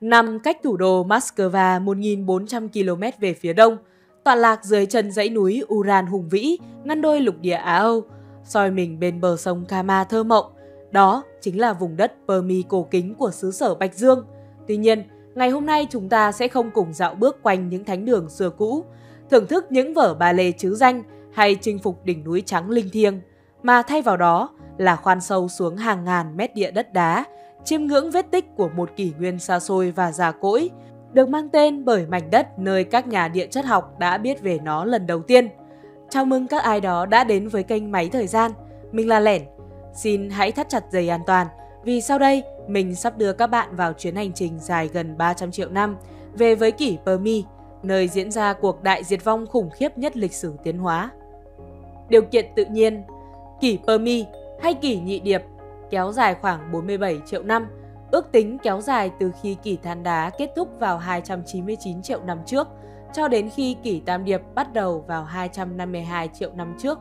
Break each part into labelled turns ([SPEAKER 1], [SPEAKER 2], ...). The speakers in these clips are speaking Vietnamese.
[SPEAKER 1] Nằm cách thủ đô Moscow 1.400 km về phía đông, tọa lạc dưới chân dãy núi Ural hùng vĩ, ngăn đôi lục địa Á Âu, soi mình bên bờ sông Kama thơ mộng. Đó chính là vùng đất Permi cổ kính của xứ sở Bạch Dương. Tuy nhiên, ngày hôm nay chúng ta sẽ không cùng dạo bước quanh những thánh đường xưa cũ, thưởng thức những vở ballet trứ danh hay chinh phục đỉnh núi trắng linh thiêng, mà thay vào đó là khoan sâu xuống hàng ngàn mét địa đất đá, chiêm ngưỡng vết tích của một kỷ nguyên xa xôi và già cỗi, được mang tên bởi mảnh đất nơi các nhà địa chất học đã biết về nó lần đầu tiên. Chào mừng các ai đó đã đến với kênh Máy Thời Gian. Mình là Lẻn. Xin hãy thắt chặt dây an toàn, vì sau đây mình sắp đưa các bạn vào chuyến hành trình dài gần 300 triệu năm về với kỷ Permi, nơi diễn ra cuộc đại diệt vong khủng khiếp nhất lịch sử tiến hóa. Điều kiện tự nhiên. Kỷ Permi hay kỷ Nhị Điệp kéo dài khoảng 47 triệu năm, ước tính kéo dài từ khi kỷ Than Đá kết thúc vào 299 triệu năm trước cho đến khi kỷ Tam Điệp bắt đầu vào 252 triệu năm trước.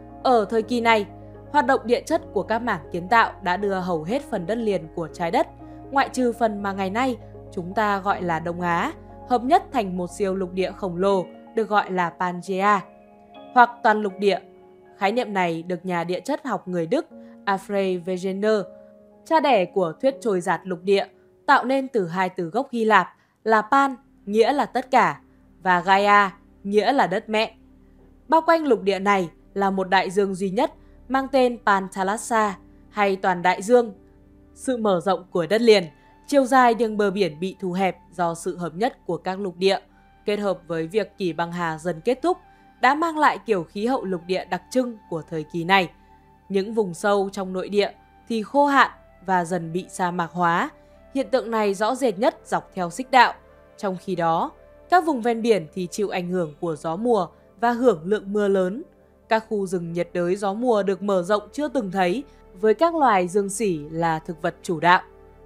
[SPEAKER 1] Ở thời kỳ này, hoạt động địa chất của các mảng kiến tạo đã đưa hầu hết phần đất liền của trái đất, ngoại trừ phần mà ngày nay chúng ta gọi là Đông Á, hợp nhất thành một siêu lục địa khổng lồ được gọi là Pangea, hoặc toàn lục địa. Khái niệm này được nhà địa chất học người Đức Alfred Wegener, cha đẻ của thuyết trôi dạt lục địa, tạo nên từ hai từ gốc Hy Lạp là Pan, nghĩa là tất cả, và Gaia, nghĩa là đất mẹ. Bao quanh lục địa này là một đại dương duy nhất mang tên Panthalassa hay toàn đại dương. Sự mở rộng của đất liền, chiều dài đường bờ biển bị thu hẹp do sự hợp nhất của các lục địa, kết hợp với việc kỷ băng hà dần kết thúc, đã mang lại kiểu khí hậu lục địa đặc trưng của thời kỳ này. Những vùng sâu trong nội địa thì khô hạn và dần bị sa mạc hóa. Hiện tượng này rõ rệt nhất dọc theo xích đạo. Trong khi đó, các vùng ven biển thì chịu ảnh hưởng của gió mùa và hưởng lượng mưa lớn. Các khu rừng nhiệt đới gió mùa được mở rộng chưa từng thấy, với các loài dương xỉ là thực vật chủ đạo.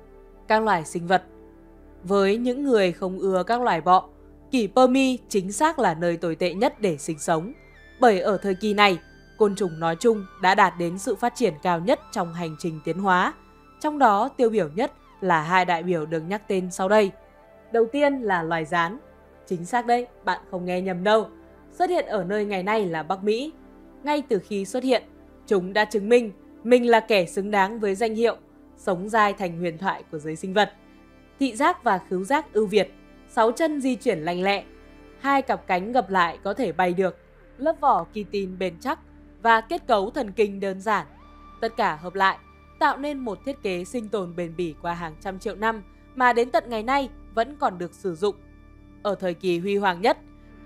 [SPEAKER 1] Các loài sinh vật. Với những người không ưa các loài bọ, kỷ Permi chính xác là nơi tồi tệ nhất để sinh sống. Bởi ở thời kỳ này, côn trùng nói chung đã đạt đến sự phát triển cao nhất trong hành trình tiến hóa. Trong đó tiêu biểu nhất là hai đại biểu được nhắc tên sau đây. Đầu tiên là loài gián. Chính xác đấy, bạn không nghe nhầm đâu. Xuất hiện ở nơi ngày nay là Bắc Mỹ. Ngay từ khi xuất hiện, chúng đã chứng minh mình là kẻ xứng đáng với danh hiệu sống dai thành huyền thoại của giới sinh vật. Thị giác và khứu giác ưu việt, 6 chân di chuyển lành lẹ, 2 cặp cánh gập lại có thể bay được, lớp vỏ kitin bền chắc và kết cấu thần kinh đơn giản. Tất cả hợp lại tạo nên một thiết kế sinh tồn bền bỉ qua hàng trăm triệu năm mà đến tận ngày nay vẫn còn được sử dụng. Ở thời kỳ huy hoàng nhất,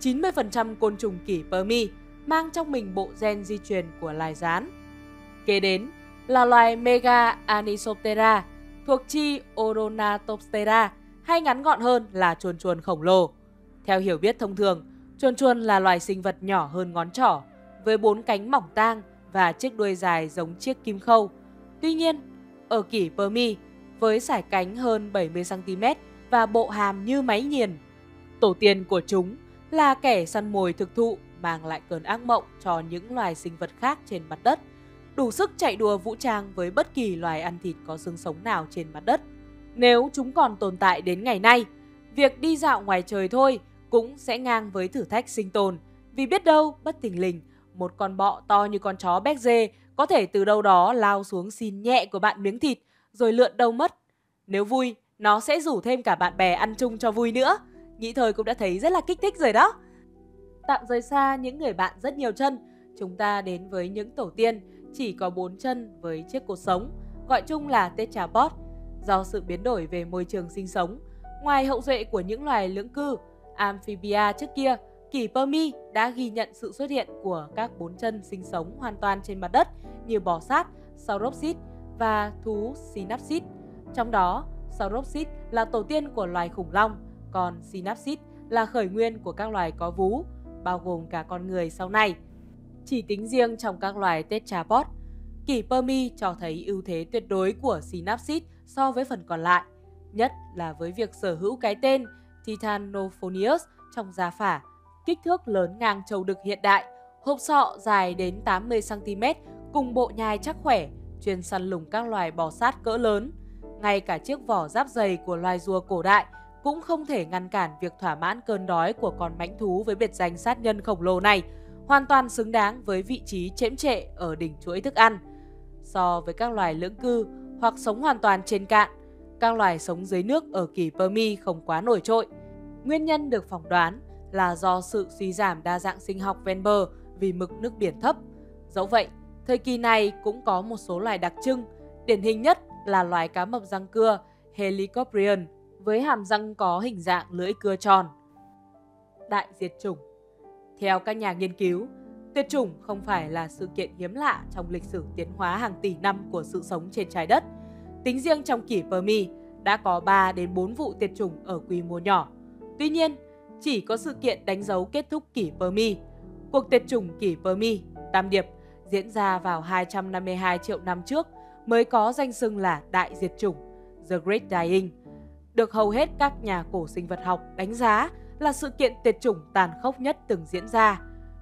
[SPEAKER 1] 90% côn trùng kỷ Permi mang trong mình bộ gen di truyền của loài gián. Kế đến là loài Mega Anisoptera thuộc chi Ornitoptera, hay ngắn gọn hơn là chuồn chuồn khổng lồ. Theo hiểu biết thông thường, chuồn chuồn là loài sinh vật nhỏ hơn ngón trỏ, với 4 cánh mỏng tang và chiếc đuôi dài giống chiếc kim khâu. Tuy nhiên, ở kỷ Permi, với sải cánh hơn 70 cm và bộ hàm như máy nghiền, tổ tiên của chúng là kẻ săn mồi thực thụ mang lại cơn ác mộng cho những loài sinh vật khác trên mặt đất, đủ sức chạy đua vũ trang với bất kỳ loài ăn thịt có xương sống nào trên mặt đất. Nếu chúng còn tồn tại đến ngày nay, việc đi dạo ngoài trời thôi cũng sẽ ngang với thử thách sinh tồn, vì biết đâu bất thình lình một con bọ to như con chó béc dê có thể từ đâu đó lao xuống xin nhẹ của bạn miếng thịt rồi lượn đâu mất. Nếu vui, nó sẽ rủ thêm cả bạn bè ăn chung cho vui nữa. Nghĩ thôi cũng đã thấy rất là kích thích rồi đó. Tạm rời xa những người bạn rất nhiều chân, chúng ta đến với những tổ tiên chỉ có 4 chân với chiếc cột sống, gọi chung là Tetrapod. Do sự biến đổi về môi trường sinh sống, ngoài hậu duệ của những loài lưỡng cư, amphibia trước kia, kỷ Permi đã ghi nhận sự xuất hiện của các 4 chân sinh sống hoàn toàn trên mặt đất như bò sát, Sauropsid và thú Synapsid. Trong đó, Sauropsid là tổ tiên của loài khủng long, còn Synapsid là khởi nguyên của các loài có vú, bao gồm cả con người sau này. Chỉ tính riêng trong các loài Tetrapod, kỷ Permi cho thấy ưu thế tuyệt đối của Synapsid so với phần còn lại, nhất là với việc sở hữu cái tên Titanophonius trong gia phả, kích thước lớn ngang trâu đực hiện đại, hộp sọ dài đến 80 cm cùng bộ nhai chắc khỏe, chuyên săn lùng các loài bò sát cỡ lớn. Ngay cả chiếc vỏ giáp dày của loài rùa cổ đại cũng không thể ngăn cản việc thỏa mãn cơn đói của con mãnh thú với biệt danh sát nhân khổng lồ này, hoàn toàn xứng đáng với vị trí chễm chệ ở đỉnh chuỗi thức ăn. So với các loài lưỡng cư hoặc sống hoàn toàn trên cạn, các loài sống dưới nước ở kỷ Permi không quá nổi trội. Nguyên nhân được phỏng đoán là do sự suy giảm đa dạng sinh học ven bờ vì mực nước biển thấp. Dẫu vậy, thời kỳ này cũng có một số loài đặc trưng, điển hình nhất là loài cá mập răng cưa Helicoprion với hàm răng có hình dạng lưỡi cưa tròn. Đại diệt chủng. Theo các nhà nghiên cứu, tuyệt chủng không phải là sự kiện hiếm lạ trong lịch sử tiến hóa hàng tỷ năm của sự sống trên trái đất. Tính riêng trong kỷ Permi đã có 3 đến 4 vụ tuyệt chủng ở quy mô nhỏ. Tuy nhiên, chỉ có sự kiện đánh dấu kết thúc kỷ Permi, cuộc tuyệt chủng kỷ Permi, Tam Điệp, diễn ra vào 252 triệu năm trước mới có danh xưng là Đại diệt chủng, The Great Dying, được hầu hết các nhà cổ sinh vật học đánh giá là sự kiện tuyệt chủng tàn khốc nhất từng diễn ra.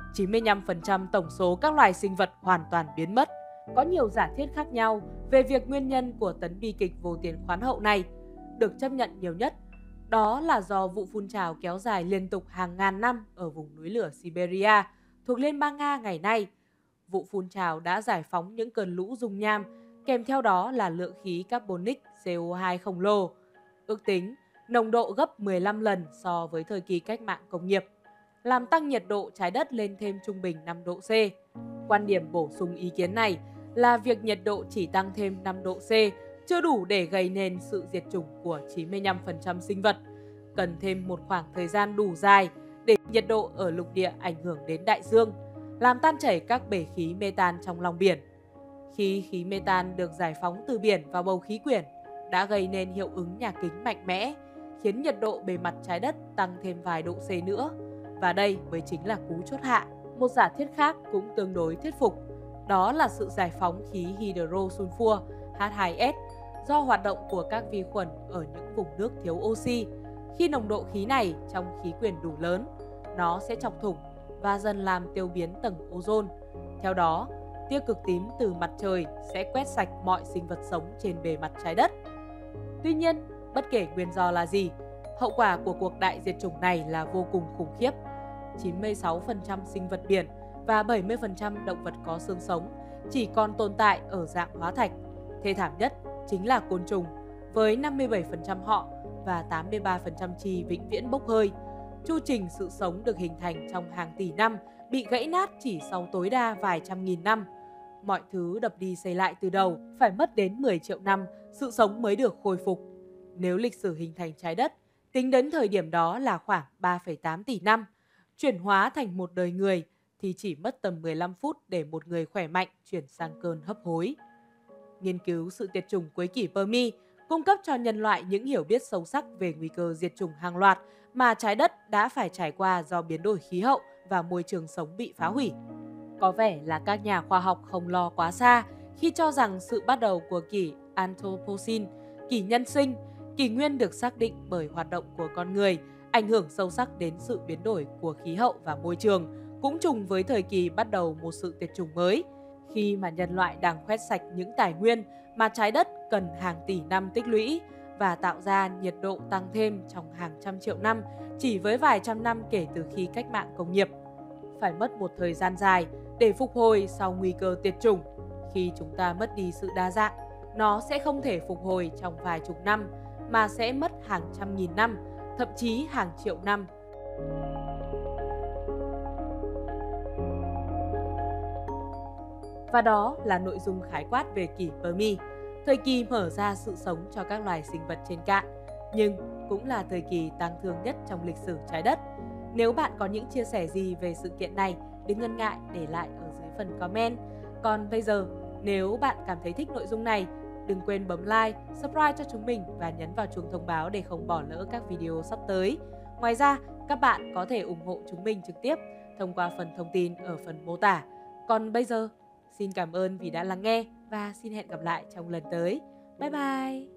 [SPEAKER 1] 95% tổng số các loài sinh vật hoàn toàn biến mất. Có nhiều giả thiết khác nhau về việc nguyên nhân của tấn bi kịch vô tiền khoán hậu này. Được chấp nhận nhiều nhất, đó là do vụ phun trào kéo dài liên tục hàng ngàn năm ở vùng núi lửa Siberia thuộc Liên bang Nga ngày nay. Vụ phun trào đã giải phóng những cơn lũ dung nham, kèm theo đó là lượng khí carbonic CO2 khổng lồ. Ước tính nồng độ gấp 15 lần so với thời kỳ cách mạng công nghiệp, làm tăng nhiệt độ trái đất lên thêm trung bình 5 độ C. Quan điểm bổ sung ý kiến này là việc nhiệt độ chỉ tăng thêm 5 độ C chưa đủ để gây nên sự diệt chủng của 95% sinh vật. Cần thêm một khoảng thời gian đủ dài để nhiệt độ ở lục địa ảnh hưởng đến đại dương, làm tan chảy các bể khí metan trong lòng biển. Khi khí metan được giải phóng từ biển vào bầu khí quyển, đã gây nên hiệu ứng nhà kính mạnh mẽ, khiến nhiệt độ bề mặt trái đất tăng thêm vài độ C nữa. Và đây mới chính là cú chốt hạ. Một giả thiết khác cũng tương đối thuyết phục, đó là sự giải phóng khí hydrosulfur H2S do hoạt động của các vi khuẩn ở những vùng nước thiếu oxy. Khi nồng độ khí này trong khí quyển đủ lớn, nó sẽ chọc thủng và dần làm tiêu biến tầng ozone. Theo đó, tia cực tím từ mặt trời sẽ quét sạch mọi sinh vật sống trên bề mặt trái đất. Tuy nhiên, bất kể nguyên do là gì, hậu quả của cuộc đại diệt chủng này là vô cùng khủng khiếp. 96% sinh vật biển và 70% động vật có xương sống chỉ còn tồn tại ở dạng hóa thạch. Thê thảm nhất chính là côn trùng, với 57% họ và 83% chi vĩnh viễn bốc hơi. Chu trình sự sống được hình thành trong hàng tỷ năm bị gãy nát chỉ sau tối đa vài trăm nghìn năm. Mọi thứ đập đi xây lại từ đầu, phải mất đến 10 triệu năm sự sống mới được khôi phục. Nếu lịch sử hình thành trái đất tính đến thời điểm đó là khoảng 3,8 tỷ năm, chuyển hóa thành một đời người thì chỉ mất tầm 15 phút để một người khỏe mạnh chuyển sang cơn hấp hối. Nghiên cứu sự tuyệt chủng cuối kỷ Permi cung cấp cho nhân loại những hiểu biết sâu sắc về nguy cơ diệt chủng hàng loạt mà trái đất đã phải trải qua do biến đổi khí hậu và môi trường sống bị phá hủy. Có vẻ là các nhà khoa học không lo quá xa khi cho rằng sự bắt đầu của kỷ Anthropocene, kỷ nhân sinh, kỷ nguyên được xác định bởi hoạt động của con người, ảnh hưởng sâu sắc đến sự biến đổi của khí hậu và môi trường, cũng trùng với thời kỳ bắt đầu một sự tuyệt chủng mới, khi mà nhân loại đang khoét sạch những tài nguyên mà trái đất cần hàng tỷ năm tích lũy và tạo ra nhiệt độ tăng thêm trong hàng trăm triệu năm chỉ với vài trăm năm kể từ khi cách mạng công nghiệp. Phải mất một thời gian dài để phục hồi sau nguy cơ tuyệt chủng. Khi chúng ta mất đi sự đa dạng, nó sẽ không thể phục hồi trong vài chục năm mà sẽ mất hàng trăm nghìn năm, thậm chí hàng triệu năm. Và đó là nội dung khái quát về kỷ Permi, thời kỳ mở ra sự sống cho các loài sinh vật trên cạn, nhưng cũng là thời kỳ tang thương nhất trong lịch sử trái đất. Nếu bạn có những chia sẻ gì về sự kiện này, đừng ngần ngại để lại ở dưới phần comment. Còn bây giờ, nếu bạn cảm thấy thích nội dung này, đừng quên bấm like, subscribe cho chúng mình và nhấn vào chuông thông báo để không bỏ lỡ các video sắp tới. Ngoài ra, các bạn có thể ủng hộ chúng mình trực tiếp thông qua phần thông tin ở phần mô tả. Còn bây giờ, xin cảm ơn vì đã lắng nghe và xin hẹn gặp lại trong lần tới. Bye bye!